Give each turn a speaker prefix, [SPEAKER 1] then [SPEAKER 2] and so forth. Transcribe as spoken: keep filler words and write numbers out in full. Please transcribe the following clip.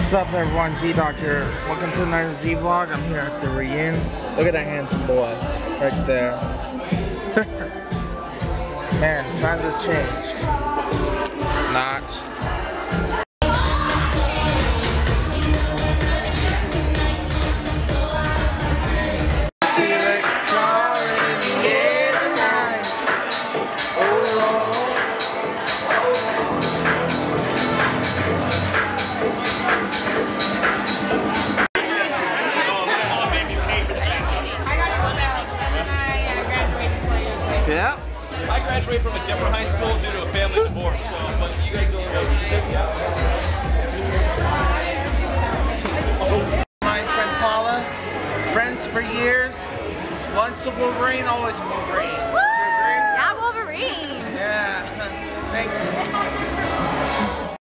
[SPEAKER 1] What's up everyone, Z-Dog here. Welcome to another Z vlog. I'm here at the reunion. Look at that handsome boy right there. Man, times have changed. Not.
[SPEAKER 2] Yeah.
[SPEAKER 3] I graduated from a different high school due to a family divorce, so but you guys don't know.
[SPEAKER 1] My friend Paula, friends for years. Once a Wolverine, always a Wolverine.